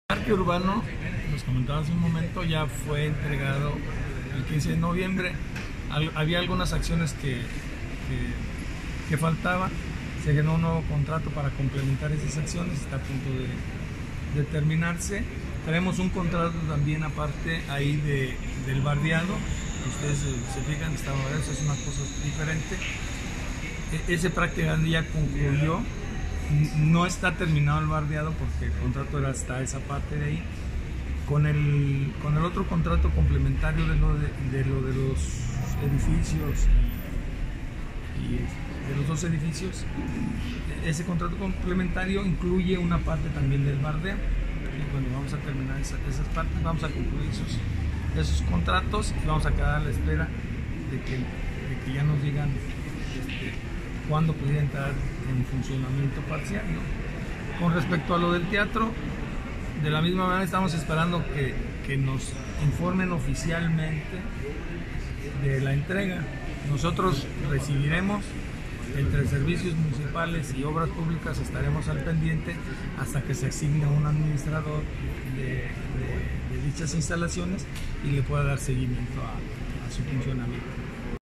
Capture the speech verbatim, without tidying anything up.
El parque urbano, nos comentaba hace un momento, ya fue entregado el quince de noviembre. Al, había algunas acciones que, que, que faltaban. Se generó un nuevo contrato para complementar esas acciones, está a punto de, de terminarse. Tenemos un contrato también aparte ahí de, del bardeado. Ustedes se, se fijan, está, eso es una cosa diferente. E, ese prácticamente ya concluyó. No está terminado el bardeado porque el contrato era hasta esa parte de ahí. Con el, con el otro contrato complementario de lo de, de, lo de los edificios y, y de los dos edificios, ese contrato complementario incluye una parte también del bardeo. Y bueno, vamos a terminar esa, esas partes, vamos a concluir esos, esos contratos y vamos a quedar a la espera de que, de que ya nos digan este, cuándo pudiera entrar en funcionamiento parcial, ¿no? Con respecto a lo del teatro, de la misma manera estamos esperando que, que nos informen oficialmente de la entrega. Nosotros recibiremos, entre servicios municipales y obras públicas estaremos al pendiente hasta que se asigne un administrador de, de, de dichas instalaciones y le pueda dar seguimiento a, a su funcionamiento.